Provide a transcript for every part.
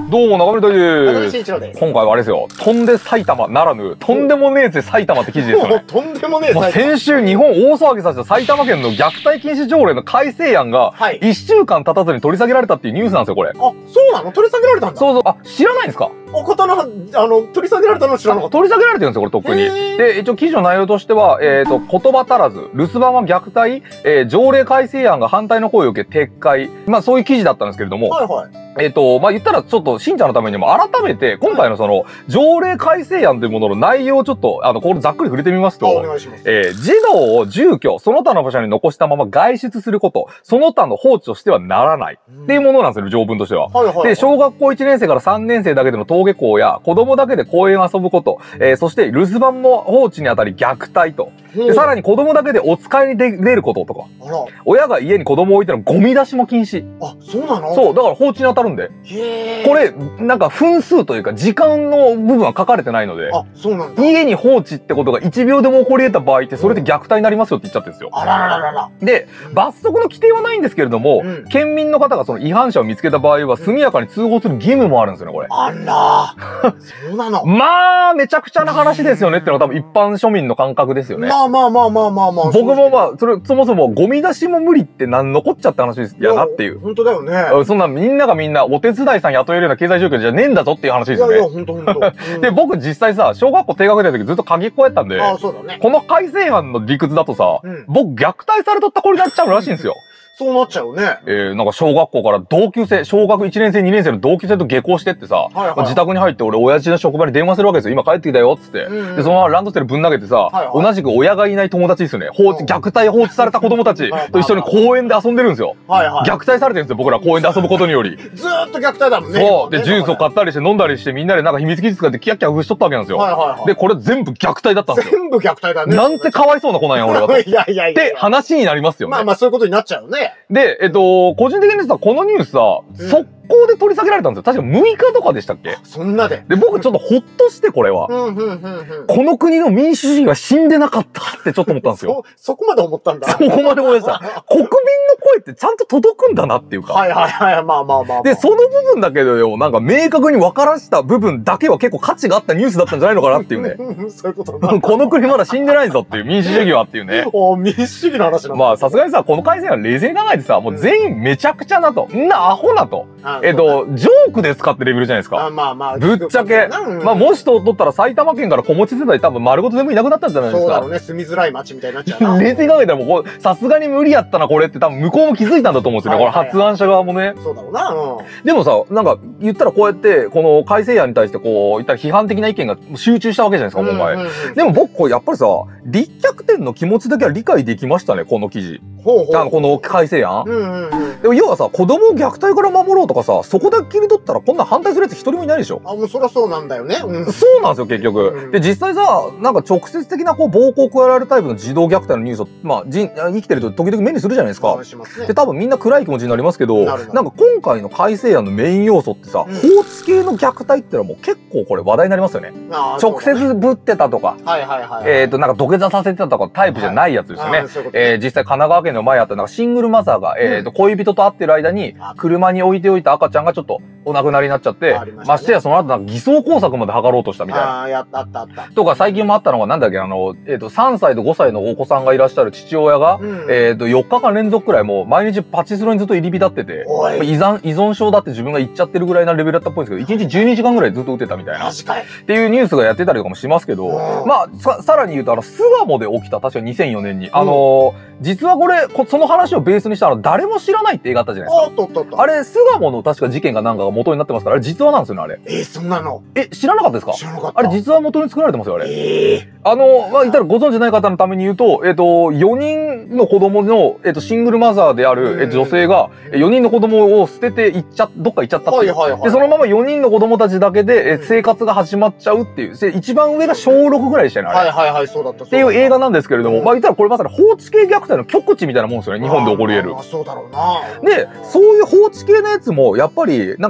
どうも、中村中見です。 慎一郎です。 今回はあれですよ。とんで埼玉ならぬ、とんでもねえぜ埼玉って記事ですよね。 とんでもねえもう埼玉先週日本大騒ぎさせた埼玉県の虐待禁止条例の改正案が、 はい 1週間経たずに取り下げられたっていうニュースなんですよ、これ。 あ、そうなの？取り下げられたんだ。 そうそう。あ、知らないんですか？ 刀、取り下げられたの知らなかった。 取り下げられてるんですよ、これ、とっくに。 へーで、一応記事の内容としては、言葉足らず、留守番は虐待、条例改正案が反対の声を受け撤回。まあ、そういう記事だったんですけれども、 はいはい。 まあ、言ったらちょっと信者のためにも改めて、今回のその、条例改正案というものの内容をちょっと、これざっくり触れてみますあ、おと、 願いします。 児童を住居、その他の場所に残したまま外出すること、その他の放置をしてはならない。っていうものなんですよ、条文としては。 はいはいはい。 で、小学校1年生から3年生だけでの登下校や、子供だけで公園を遊ぶこと、そして留守番も放置にあたり虐待と。で、さらに子供だけでお使いに出ることとか、 あら。 親が家に子供を置いてのゴミ出しも禁止。 あ、そうなの？ そう、だから放置に当たるんで。 へー。 これ、なんか分数というか時間の部分は書かれてないので、 あ、そうなんだ。 家に放置ってことが1秒でも起こり得た場合って、それで虐待になりますよって言っちゃってるんですよ。 あららららら。 で、罰則の規定はないんですけれども、 うん県民の方がその違反者を見つけた場合は、速やかに通報する義務もあるんですよね、これ。 あら。そうなの。 まあ、めちゃくちゃな話ですよねっていうのが多分一般庶民の感覚ですよね。 まあまあまあまあまあまあ。 僕もまあ、そもそもゴミ出しも無理ってなん残っちゃった話ですやなっていう。 本当だよね。 そんなみんながみんなお手伝いさん雇えるような経済状況じゃねえんだぞっていう話ですよいやいや、 ね。 本当本当。 で、僕実際さ、小学校低学年の時ずっと鍵っ子やったんで、 あ、そうだね。 この改正案の理屈だとさ、 うん僕虐待されとった子になっちゃうらしいんですよ。 そうなっちゃうね。 なんか小学校から同級生、小学1年生、2年生の同級生と下校してってさ、 はいはい自宅に入って俺親父の職場に電話するわけですよ。今帰ってきたよ、っつって。 うんうんで、そのままランドセルぶん投げてさ、 はいはい同じく親がいない友達ですよね。虐待放置された子供たちと一緒に公園で遊んでるんですよ。 はいはい。 虐待されてるんですよ、僕ら公園で遊ぶことにより。 ずーっと虐待だもんね。 そう。で、ジュースを買っったりして飲んだりしてみんなでなんか秘密基地使ってキャッキャウフしとったわけなんですよ。 はいはいはい。 で、これ全部虐待だったんですよ。 全部虐待だね。 なんてかわいそうな子なんや、俺はと。っいやいやいや。 て話になりますよね。 まあまあそういうことになっちゃうね。 で、個人的にさ、このニュースさ、速攻で取り下げられたんですよ。確か6日とかでしたっけ？ そんなで。 で、僕ちょっとほっとして、これは。 うんうんうんうん。 この国の民主主義は死んでなかったってちょっと思ったんですよ。 そこまで思ったんだ。 そこまで思いました。国民の声ってちゃんと届くんだなっていうか。 はいはいはい。まあまあまあ。 で、その部分だけでよ、なんか明確に分からした部分だけは結構価値があったニュースだったんじゃないのかなっていうね。 そういうことだ。 この国まだ死んでないぞっていう民主主義はっていうね。 民主主義の話なんだ。 まあさすがにさ、この改正は冷静に考えてさ、もう全員めちゃくちゃなと。んなアホなと。ジョークですかってレベルじゃないですか。 まあまあ。 ぶっちゃけ。まあもし取ったら埼玉県から子持ち世代多分丸ごと全部いなくなったんじゃないですか。 そうだろうね。住みづらい街みたいになっちゃうな。 冷静に考えたらもうさすがに無理やったなこれって多分向こうも気づいたんだと思うんですよね。これ発案者側もね。 そうだろうな。 でもさ、なんか言ったらこうやってこの改正案に対してこう言ったら批判的な意見が集中したわけじゃないですか、今回。でも僕これやっぱりさ、立脚点の気持ちだけは理解できましたね、この記事。 ほうほう。 この改正案。 うん。 でも要はさ、子供を虐待から守ろうとかさ、そこだけ切り取ったらこんな反対するやつ一人もいないでしょ。 あ、もうそりゃそうなんだよね。 そうなんですよ、結局。で、実際さ、なんか直接的なこう暴行を加えられるタイプの児童虐待のニュースを、まあ、生きてると時々目にするじゃないですか。で、多分みんな暗い気持ちになりますけど、なんか今回の改正案のメイン要素ってさ、放置系の虐待ってのはもう結構これ話題になりますよね。直接ぶってたとか、なんか土下座させてたとかタイプじゃないやつですよね。実際神奈川県の前あったなんかシングルマザーが、恋人と会ってる間に、車に置いておいた赤ちゃんがちょっとお亡くなりになっちゃって、ましてやその後なんか偽装工作まで図ろうとしたみたいな。 あった。 とか最近もあったのがなんだっけ、3歳と5歳のお子さんがいらっしゃる父親が、4日間連続くらいもう毎日パチスロにずっと入り浸ってて、依存症だって自分が言っちゃってるぐらいなレベルだったっぽいんですけど、1日12時間ぐらいずっと打ってたみたいな。っていうニュースがやってたりとかもしますけど、まあ、さらに言うと、巣鴨で起きた、確か2004年に、実はこれ、その話をベースにした誰も知らないって映画あったじゃないですか。あれ、巣鴨の確か事件がなんかが元になってますから、あれ実話なんですよね、あれ。 そんなの。 知らなかったですか？ 知らなかった。 あれ実は元に作られてますよ、あれ。まあ、言ったらご存知ない方のために言うと、4人の子供の、シングルマザーである、女性が、4人の子供を捨ててどっか行っちゃったっていう。で、そのまま4人の子供たちだけで、生活が始まっちゃうっていう。一番上が小6ぐらいでしたよね、あれ。 そうだった。 っていう映画なんですけれども、まあ、言ったらこれまさに放置系虐待の極致みたいなもんですよね、日本で起こり得る。 そうだろうな。 で、そういう放置系のやつも、やっぱり、なんか、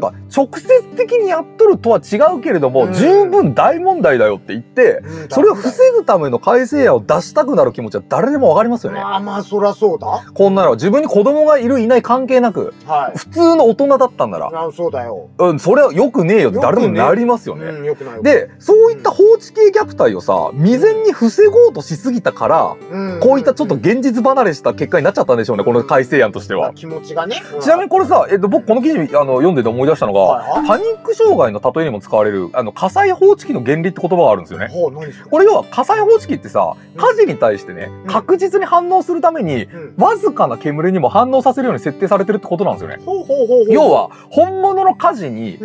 か直接的にやっとるとは違うけれども、十分大問題だよって言って、それを防ぐための改正案を出したくなる気持ちは誰でもわかりますよね。 まあまあ、そりゃそうだ。 こんなのは自分に子供がいるいない関係なく、普通の大人だったんなら、 そうだよ。 それはよくねえよって誰でもなりますよね。で、そういった放置系虐待をさ、未然に防ごうとしすぎたから、こういったちょっと現実離れした結果になっちゃったんでしょうね、この改正案としては。 気持ちがね。 ちなみにこれさ、僕この記事読んでて思い出したのが、パニック障害の例えにも使われる、火災報知器の原理って言葉があるんですよね。これ要は火災報知器ってさ、火事に対してね、確実に反応するために、わずかな煙にも反応させるように設定されてるってことなんですよね。要は、本物の火事に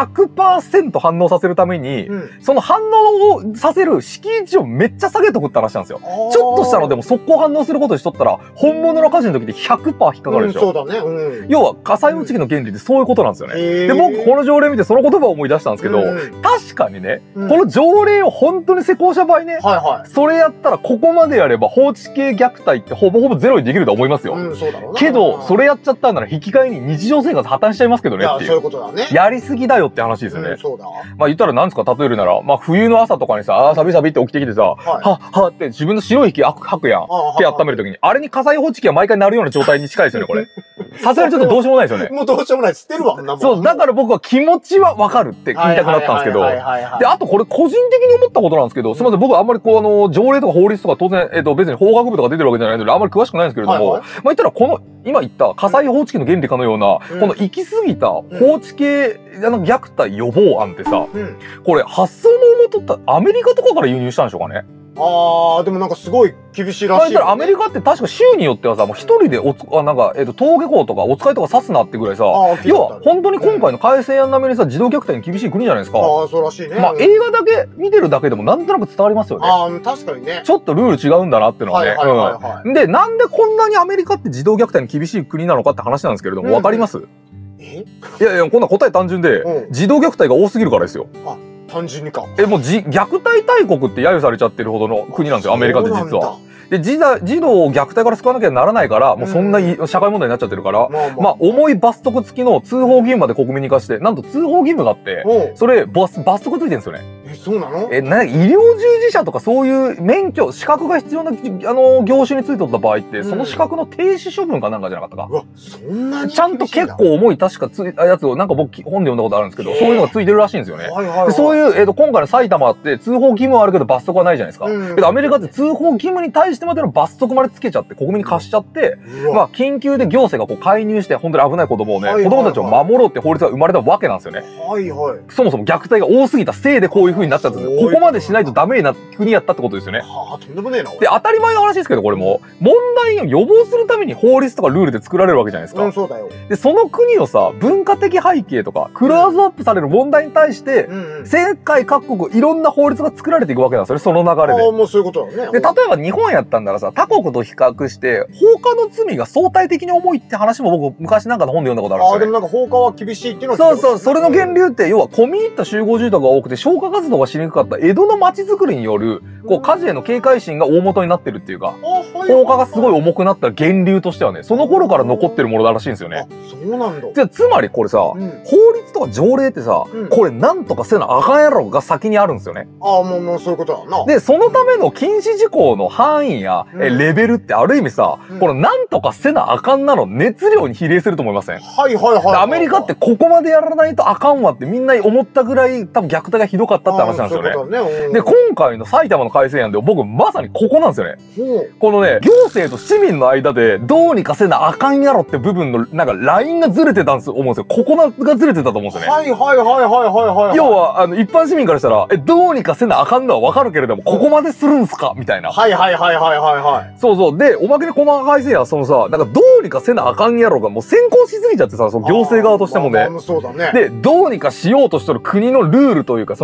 100% 反応させるために、その反応をさせる敷居値をめっちゃ下げとくって話なんですよ。ちょっとしたのでも速攻反応することにしとったら、本物の火事の時って 100% 引っかかるでしょ。 そうだね。 要は火災報知器の原理ってそういうことなんですよね。で、僕この条例見てその言葉を思い出したんですけど、確かにね、この条例を本当に施行した場合ね、それやったらここまでやれば放置系虐待ってほぼほぼゼロにできると思いますよ。けど、それやっちゃったんなら引き換えに日常生活破綻しちゃいますけどねっていう。 そういうことだね。 やりすぎだよって話ですよね。まあ言ったら何ですか、例えるなら、まあ冬の朝とかにさ、サビサビって起きてきてさ、はって自分の白い息吐くやん。手温めるときに。あれに火災報知器が毎回鳴るような状態に近いですよね、これ。さすがにちょっとどうしようもないですよね。 もうどうしようもない。捨てるわ。 そう、だから僕は気持ちはわかるって言いたくなったんですけど。で、あとこれ個人的に思ったことなんですけど、すみません、僕はあんまりこう条例とか法律とか当然、別に法学部とか出てるわけじゃないので、あんまり詳しくないんですけれども、まあ言ったらこの、今言った火災報知器の原理かのような、この行き過ぎた放置系虐待予防案ってさ、これ発想の元ってアメリカとかから輸入したんでしょうかね。 でもなんかすごい厳しいらしい、ね。 アメリカって確か州によってはさ、もう一人でなんか、登下校とかお使いとか刺すなってぐらいさ、要は本当に今回の改正案並みにさ、児童虐待に厳しい国じゃないですか。 そうらしいね。 まあ映画だけ見てるだけでもなんとなく伝わりますよね。確かにね。 ちょっとルール違うんだなってのはね。で、なんでこんなにアメリカって児童虐待に厳しい国なのかって話なんですけれども、わかります？いやいや、こんな答え単純で、児童虐待が多すぎるからですよ。 単純にか。 もう虐待大国って揶揄されちゃってるほどの国なんですよ、アメリカって実は。で、児童を虐待から救わなきゃならないから、もうそんな社会問題になっちゃってるから、まあ、重い罰則付きの通報義務まで国民に課して、なんと通報義務があって、それ、罰則ついてるんですよね。 そうなの？ 医療従事者とかそういう免許、資格が必要な、業種についておった場合って、その資格の停止処分かなんかじゃなかったか。 そんなにちゃんと結構重い確かやつを、なんか僕本で読んだことあるんですけど、そういうのがついてるらしいんですよね。そういう、今回の埼玉って通報義務はあるけど罰則はないじゃないですか。けどアメリカって通報義務に対してまでの罰則までつけちゃって、国民に貸しちゃって、まあ、緊急で行政がこう介入して、本当に危ない子供をね、子供たちを守ろうって法律が生まれたわけなんですよね。そもそも虐待が多すぎたせいでこういう風になっちゃったんですよ。ここまでしないとダメな国やったってことですよね。 とんでもねえな。 で、当たり前の話ですけど、これも、問題を予防するために法律とかルールで作られるわけじゃないですか。 そうだよ。 で、その国のさ、文化的背景とか、クローズアップされる問題に対して、世界各国いろんな法律が作られていくわけなんですよね、その流れで。 もうそういうことだね。 で、例えば日本やったんならさ、他国と比較して、放火の罪が相対的に重いって話も僕、昔なんかの本で読んだことあるんですよね。 でもなんか放火は厳しいっていうのはそうそう、それの源流って、要は込み入った集合住宅が多くて、消火活動がしにくかった江戸の街づくりによる、こう、火事への警戒心が大元になってるっていうか、放火がすごい重くなった源流としてはね、その頃から残ってるものらしいんですよね。 そうなんだ。 じゃあ、つまりこれさ、法律とか条例ってさ、これなんとかせなあかんやろが先にあるんですよね。 もうそういうことだな。 で、そのための禁止事項の範囲や、レベルってある意味さ、このなんとかせなあかんなの熱量に比例すると思いません？アメリカってここまでやらないとあかんわってみんな思ったぐらい多分虐待がひどかったって話なんですよね。で、今回の埼玉の改正案で僕まさにここなんですよね。このね、行政と市民の間でどうにかせなあかんやろって部分のなんかラインがずれてたんです思うんですよ。ここがずれてたと思うんですよね。要は、一般市民からしたら、どうにかせなあかんのはわかるけれども、ここまでするんすかみたいな。そうそう。で、おまけにこの改正案、そのさ、なんかどうにかせなあかんやろがもう先行しすぎちゃってさ、その行政側としてもね。で、どうにかしようとしてる国のルールというか、そのノリ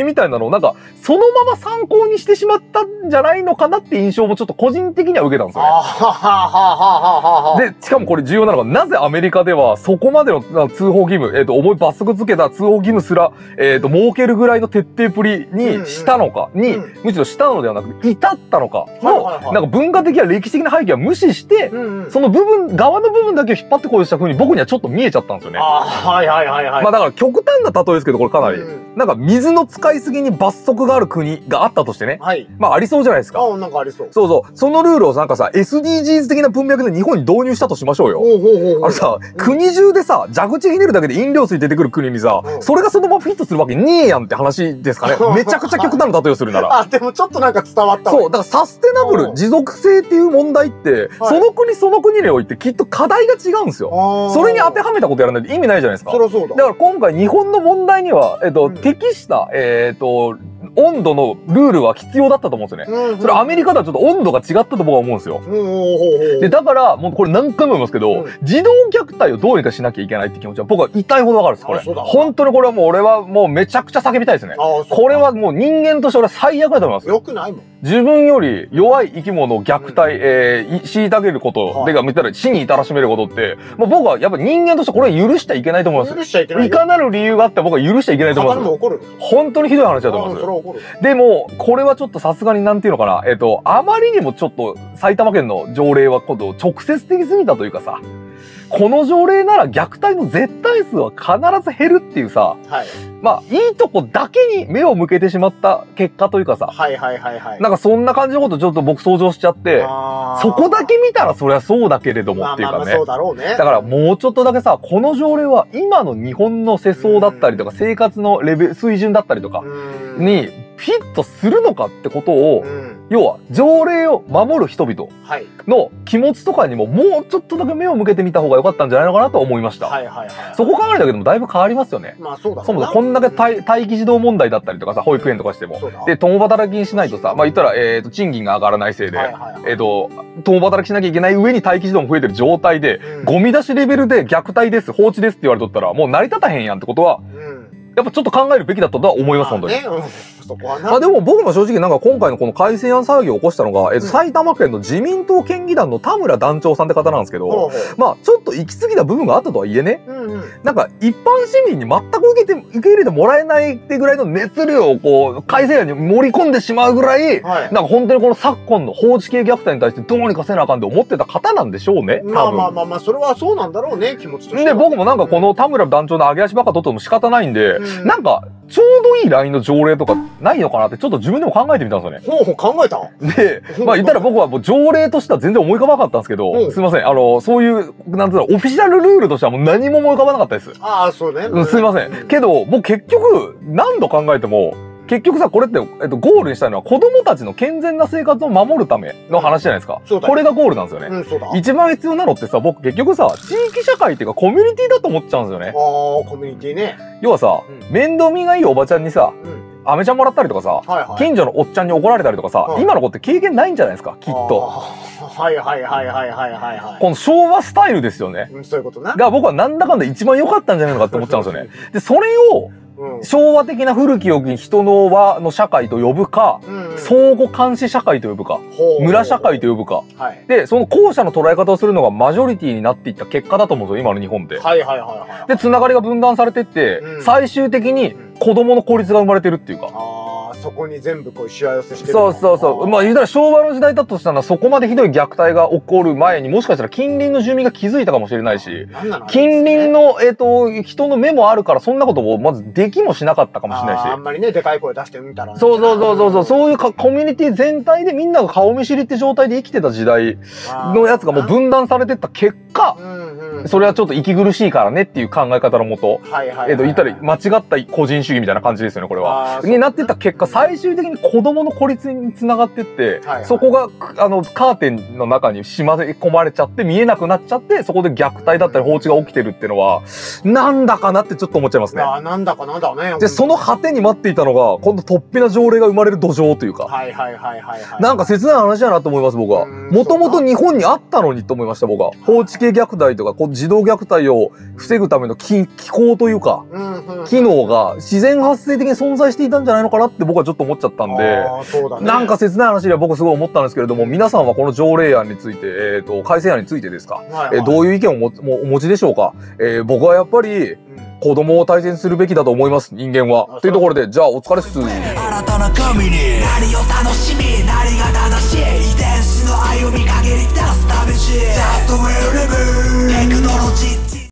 みたいなのをなんか、そのまま参考にしてしまったんじゃないのかなって印象もちょっと個人的には受けたんですよね。で、しかもこれ重要なのが、なぜアメリカではそこまでの通報義務、重い罰則付けた通報義務すら、設けるぐらいの徹底ぶりにしたのかに、むしろしたのではなくて、至ったのかの、なんか文化的や歴史的な背景は無視して、その部分、側の部分だけを引っ張ってこうした風に僕にはちょっと見えちゃったんですよね。まあだから極端な例えですけど、これかなり。なんか水の使いすぎに罰則がある国があったとしてね。まあありそうじゃないですか。 なんかありそう。 そうそう。そのルールをなんかさ、SDGs 的な文脈で日本に導入したとしましょうよ。さ、国中でさ、蛇口ひねるだけで飲料水出てくる国にさ、それがそのままフィットするわけねえやんって話ですかね。めちゃくちゃ極端な例えをするなら。 でもちょっとなんか伝わった。 そう。だからサステナブル、持続性っていう問題って、その国その国においてきっと課題が違うんですよ。それに当てはめたことやらないと意味ないじゃないですか。 そりゃそうだ。 だから今回日本の問題には、適した、温度のルールは必要だったと思うんですよね。それアメリカではちょっと温度が違ったと僕は思うんですよ。で、だから、もうこれ何回も言いますけど、児童虐待をどうにかしなきゃいけないって気持ちは僕は痛いほどわかるんです、これ。本当にこれはもう俺はもうめちゃくちゃ叫びたいですね。これはもう人間として俺は最悪だと思います。 よくないもん。 自分より弱い生き物を虐待、虐げること、でが見たら死に至らしめることって、もう僕はやっぱ人間としてこれ許しちゃいけないと思います。 許しちゃいけない。 いかなる理由があって僕は許しちゃいけないと思います。本当にひどい話だと思います。でも、これはちょっとさすがになんていうのかな、あまりにもちょっと埼玉県の条例は今度直接的すぎたというかさ、この条例なら虐待の絶対数は必ず減るっていうさ、まあ、いいとこだけに目を向けてしまった結果というかさ、なんかそんな感じのことちょっと僕想像しちゃって、そこだけ見たらそりゃそうだけれどもっていうかね。だからもうちょっとだけさ、この条例は今の日本の世相だったりとか生活の水準だったりとかにフィットするのかってことを、要は条例を守る人々の気持ちとかにももうちょっとだけ目を向けてみた方が良かったんじゃないのかなと思いました。そこ考えるだけでもだいぶ変わりますよね。そもそもこんだけ待機児童問題だったりとかさ、保育園とかしても。で、共働きにしないとさ、まあ言ったら、賃金が上がらないせいで、共働きしなきゃいけない上に待機児童も増えてる状態で、ゴミ出しレベルで虐待です、放置ですって言われとったら、もう成り立たへんやんってことは、やっぱちょっと考えるべきだったとは思います、本当に。でも僕も正直なんか今回のこの改正案騒ぎを起こしたのが、埼玉県の自民党県議団の田村団長さんって方なんですけど、まあちょっと行き過ぎた部分があったとはいえね、なんか一般市民に全く受け入れてもらえないってぐらいの熱量をこう改正案に盛り込んでしまうぐらい、なんか本当にこの昨今の放置系虐待に対してどうにかせなあかんって思ってた方なんでしょうね。 まあそれはそうなんだろうね、気持ちとして。 で、僕もなんかこの田村団長の上げ足ばっか取っても仕方ないんで、なんかちょうどいいラインの条例とかないのかなってちょっと自分でも考えてみたんですよね。 考えた。 で、まあ言ったら僕はもう条例としては全然思い浮かばなかったんですけど、すいません。そういう、なんつうの、オフィシャルルールとしてはもう何も思い浮かばなかったです。 そうね。 すいません。けど、僕結局、何度考えても、結局さ、これって、ゴールにしたいのは子供たちの健全な生活を守るための話じゃないですか。これがゴールなんですよね。一番必要なのってさ、僕結局さ、地域社会っていうかコミュニティだと思っちゃうんですよね。 コミュニティね。 要はさ、面倒見がいいおばちゃんにさ、アメちゃんもらったりとかさ、近所のおっちゃんに怒られたりとかさ、今の子って経験ないんじゃないですか、きっと。この昭和スタイルですよね。 そういうことね。 だから僕はなんだかんだ一番良かったんじゃないのかって思っちゃうんですよね。で、それを、昭和的な古き良き人の輪の社会と呼ぶか、相互監視社会と呼ぶか、村社会と呼ぶか。で、その後者の捉え方をするのがマジョリティになっていった結果だと思うんですよ、今の日本って。で、つながりが分断されてって、最終的に子供の孤立が生まれてるっていうか。 そこに全部こうしわ寄せしてる。 そう。まあ言うたら昭和の時代だとしたらそこまでひどい虐待が起こる前にもしかしたら近隣の住民が気づいたかもしれないし、近隣の人の目もあるからそんなことをまずできもしなかったかもしれないし。 あんまりね、でかい声出してみたら。 そういうコミュニティ全体でみんなが顔見知りって状態で生きてた時代のやつがもう分断されてった結果、それはちょっと息苦しいからねっていう考え方のもと、言ったら間違った個人主義みたいな感じですよね、これは。になってった結果、最終的に子供の孤立につながってって、そこが、カーテンの中にしまい込まれちゃって、見えなくなっちゃって、そこで虐待だったり放置が起きてるっていうのは、なんだかなってちょっと思っちゃいますね。 なんだかなだね。 で、その果てに待っていたのが、今度突飛な条例が生まれる土壌というか。なんか切ない話だなと思います、僕は。 もともと日本にあったのにと思いました、僕は。放置系虐待とか、児童虐待を防ぐための機構というか、機能が自然発生的に存在していたんじゃないのかなって僕はちょっと思っちゃったんで、なんか切ない話では僕すごい思ったんですけれども、皆さんはこの条例案について、改正案についてですか、どういう意見をお持ちでしょうか。僕はやっぱり、子供を大切にするべきだと思います、人間は。というところで、じゃあお疲れっす。新たな神に何を楽しみ、何が正しい、遺伝子の歩み限り出すためし。Just will live